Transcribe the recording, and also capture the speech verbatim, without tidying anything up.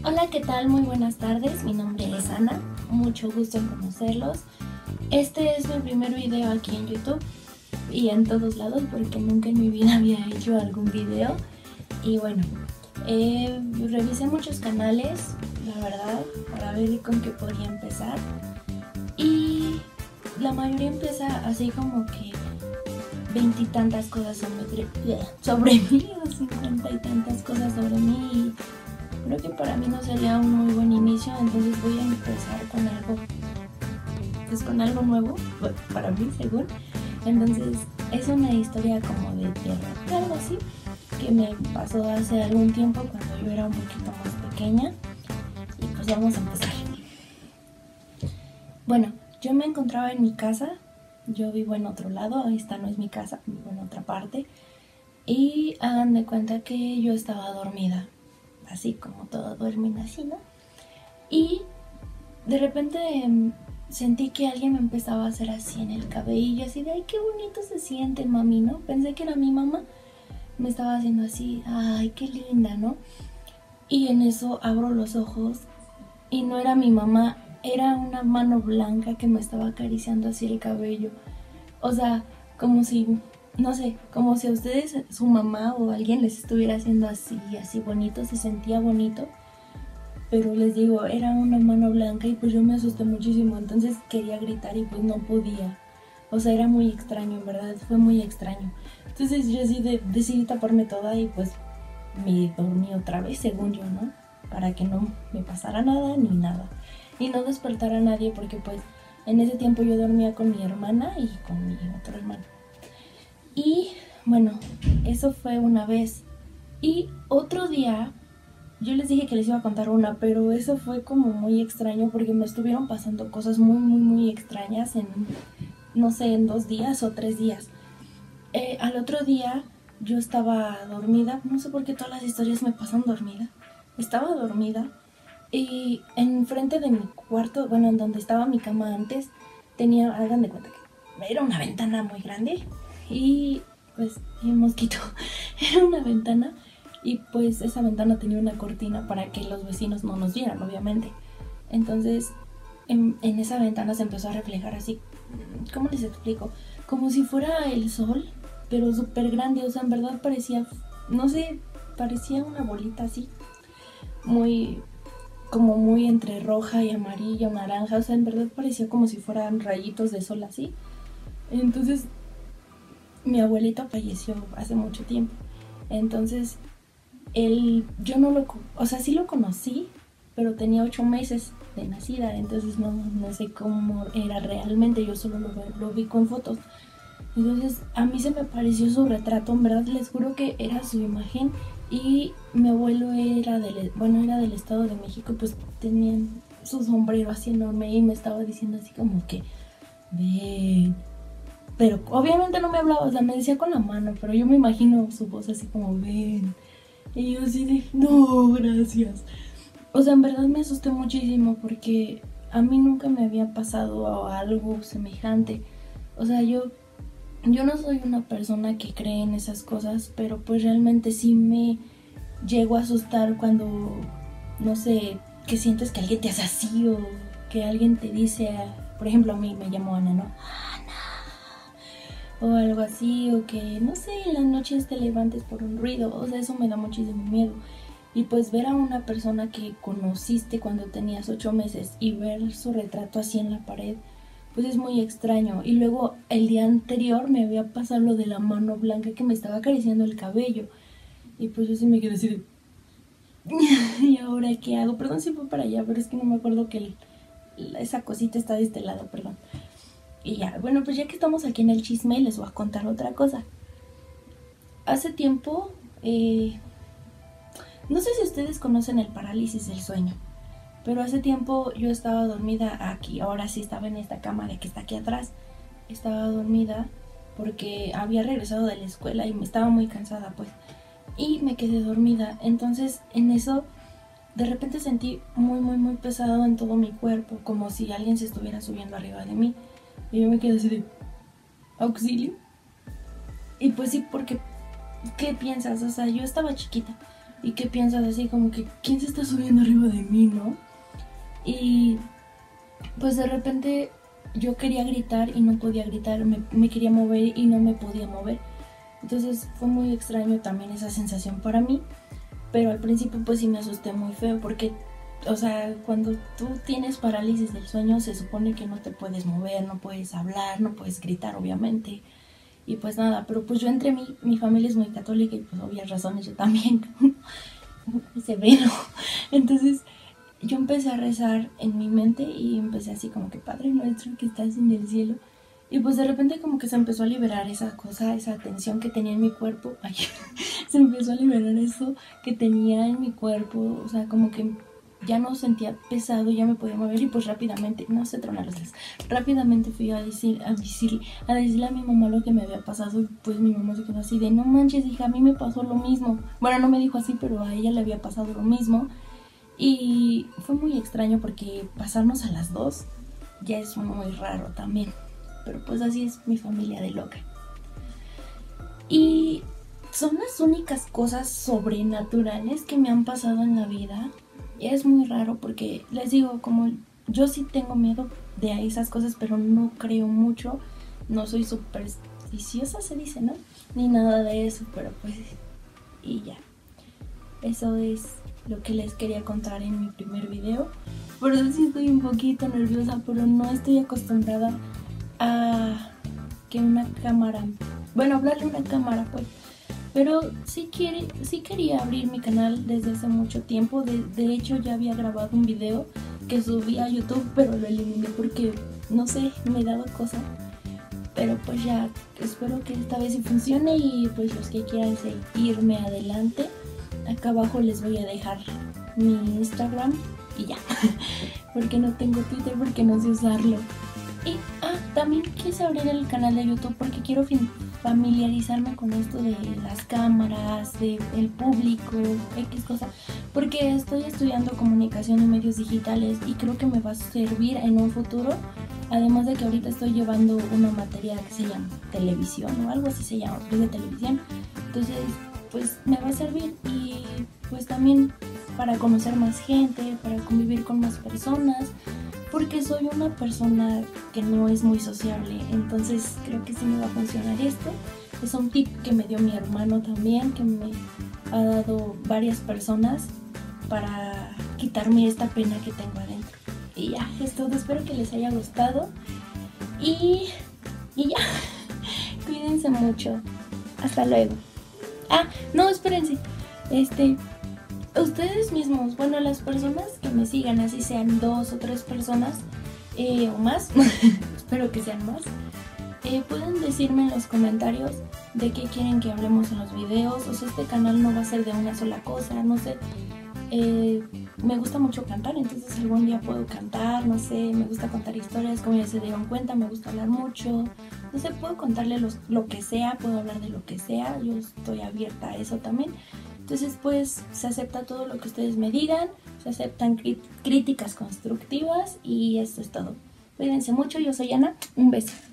Hola, ¿qué tal? Muy buenas tardes, mi nombre es Ana, mucho gusto en conocerlos. Este es mi primer video aquí en YouTube y en todos lados porque nunca en mi vida había hecho algún video. Y bueno, eh, revisé muchos canales, la verdad, para ver con qué podía empezar. Y la mayoría empieza así como que veintitantas cosas sobre, sobre mí o cincuenta y tantas cosas sobre mí. Y creo que para mí no sería un muy buen inicio, entonces voy a empezar con algo, pues con algo nuevo, para mí según. Entonces es una historia como de terror, algo así, que me pasó hace algún tiempo cuando yo era un poquito más pequeña. Y pues vamos a empezar. Bueno, yo me encontraba en mi casa, yo vivo en otro lado, esta no es mi casa, vivo en otra parte. Y hagan de cuenta que yo estaba dormida, así como todo duermen así, ¿no? Y de repente eh, sentí que alguien me empezaba a hacer así en el cabello, así de, ay, qué bonito se siente, mami, ¿no? Pensé que era mi mamá, me estaba haciendo así, ay, qué linda, ¿no? Y en eso abro los ojos y no era mi mamá, era una mano blanca que me estaba acariciando así el cabello. O sea, como si, no sé, como si a ustedes, su mamá o alguien les estuviera haciendo así, así bonito, se sentía bonito. Pero les digo, era una mano blanca y pues yo me asusté muchísimo, entonces quería gritar y pues no podía. O sea, era muy extraño, en verdad, fue muy extraño. Entonces yo así de, decidí taparme toda y pues me dormí otra vez, según yo, ¿no? Para que no me pasara nada ni nada. Y no despertara a nadie porque pues en ese tiempo yo dormía con mi hermana y con mi otro hermano. Y bueno, eso fue una vez. Y otro día, yo les dije que les iba a contar una, pero eso fue como muy extraño porque me estuvieron pasando cosas muy, muy, muy extrañas en, no sé, en dos días o tres días. Eh, al otro día yo estaba dormida, no sé por qué todas las historias me pasan dormida. Estaba dormida y enfrente de mi cuarto, bueno, en donde estaba mi cama antes, tenía, hagan de cuenta que era una ventana muy grande y pues, y un mosquito, era una ventana. Y pues esa ventana tenía una cortina para que los vecinos no nos vieran, obviamente. Entonces en, en esa ventana se empezó a reflejar así, ¿cómo les explico? Como si fuera el sol, pero súper grande. O sea, en verdad parecía, no sé, parecía una bolita así, muy, como muy entre roja y amarilla, naranja. O sea, en verdad parecía como si fueran rayitos de sol así. Entonces mi abuelito falleció hace mucho tiempo. Entonces él, yo no lo, o sea, sí lo conocí, pero tenía ocho meses de nacida, entonces no, no sé cómo era realmente, yo solo lo, lo vi con fotos. Entonces a mí se me pareció su retrato, en verdad les juro que era su imagen. Y mi abuelo era del, bueno, era del Estado de México, pues tenían su sombrero así enorme y me estaba diciendo así como que, ven. Pero obviamente no me hablaba, o sea, me decía con la mano, pero yo me imagino su voz así como, ven. Y yo así de, no, gracias. O sea, en verdad me asusté muchísimo porque a mí nunca me había pasado algo semejante. O sea, yo, yo no soy una persona que cree en esas cosas, pero pues realmente sí me llego a asustar cuando, no sé, que sientes que alguien te hace así o que alguien te dice, por ejemplo, a mí me llamo Ana, ¿no? O algo así, o que, no sé, en las noches te levantes por un ruido. O sea, eso me da muchísimo miedo. Y pues ver a una persona que conociste cuando tenías ocho meses y ver su retrato así en la pared, pues es muy extraño. Y luego el día anterior me había pasado lo de la mano blanca que me estaba acariciando el cabello. Y pues yo sí me quedé así de, ¿y ahora qué hago? Perdón si fue para allá, pero es que no me acuerdo que el, esa cosita está de este lado, perdón. Y ya, bueno, pues ya que estamos aquí en el chisme, les voy a contar otra cosa. Hace tiempo, eh, no sé si ustedes conocen el parálisis del sueño, pero hace tiempo yo estaba dormida aquí, ahora sí estaba en esta cámara que está aquí atrás. Estaba dormida porque había regresado de la escuela y me estaba muy cansada, pues. Y me quedé dormida, entonces en eso de repente sentí muy, muy, muy pesado en todo mi cuerpo, como si alguien se estuviera subiendo arriba de mí. Y yo me quedé así de, ¿auxilio? Y pues sí, porque, ¿qué piensas? O sea, yo estaba chiquita, y que piensas así como que ¿quién se está subiendo arriba de mí, no? Y pues de repente yo quería gritar y no podía gritar, me, me quería mover y no me podía mover. Entonces fue muy extraño también esa sensación para mí, pero al principio pues sí me asusté muy feo porque, o sea, cuando tú tienes parálisis del sueño se supone que no te puedes mover, no puedes hablar, no puedes gritar obviamente. Y pues nada, pero pues yo entre mí, mi familia es muy católica y pues obvias razones yo también, severo. Entonces yo empecé a rezar en mi mente y empecé así como que Padre nuestro que estás en el cielo. Y pues de repente como que se empezó a liberar esa cosa, esa tensión que tenía en mi cuerpo. Ay, se empezó a liberar eso que tenía en mi cuerpo. O sea, como que ya no sentía pesado, ya me podía mover y pues rápidamente, no sé tronar las letras, rápidamente fui a decir, a decir, a decirle a mi mamá lo que me había pasado y pues mi mamá se quedó así de no manches hija, a mí me pasó lo mismo. Bueno, no me dijo así, pero a ella le había pasado lo mismo y fue muy extraño porque pasarnos a las dos ya es muy raro también. Pero pues así es mi familia de loca. Y son las únicas cosas sobrenaturales que me han pasado en la vida. Y es muy raro porque les digo, como yo sí tengo miedo de esas cosas, pero no creo mucho. No soy supersticiosa, se dice, ¿no? Ni nada de eso, pero pues... Y ya. Eso es lo que les quería contar en mi primer video. Por eso sí estoy un poquito nerviosa, pero no estoy acostumbrada a que una cámara, bueno, hablarle a una cámara pues, pero sí, quiere, sí quería abrir mi canal desde hace mucho tiempo. De, de hecho ya había grabado un video que subí a YouTube, pero lo eliminé porque, no sé, me daba cosa, pero pues ya espero que esta vez sí funcione y pues los que quieran seguirme adelante, acá abajo les voy a dejar mi Instagram y ya, porque no tengo Twitter porque no sé usarlo. Y ah, también quise abrir el canal de YouTube porque quiero familiarizarme con esto de las cámaras, de el público, X cosa, porque estoy estudiando comunicación y medios digitales y creo que me va a servir en un futuro, además de que ahorita estoy llevando una materia que se llama televisión o algo así se llama, de televisión, entonces pues me va a servir y pues también para conocer más gente, para convivir con más personas, porque soy una persona que no es muy sociable, entonces creo que sí me va a funcionar esto. Es un tip que me dio mi hermano también, que me ha dado varias personas para quitarme esta pena que tengo adentro. Y ya, es todo, espero que les haya gustado y, y ya, cuídense mucho, hasta luego. Ah, no, espérense, este... ustedes mismos, bueno, las personas que me sigan, así sean dos o tres personas eh, o más, espero que sean más, eh, pueden decirme en los comentarios de qué quieren que hablemos en los videos. O sea, este canal no va a ser de una sola cosa, no sé, eh, me gusta mucho cantar, entonces algún día puedo cantar, no sé, me gusta contar historias, como ya se dieron cuenta, me gusta hablar mucho, no sé, puedo contarle los, lo que sea, puedo hablar de lo que sea, yo estoy abierta a eso también. Entonces pues se acepta todo lo que ustedes me digan, se aceptan críticas constructivas y esto es todo. Cuídense mucho, yo soy Ana, un beso.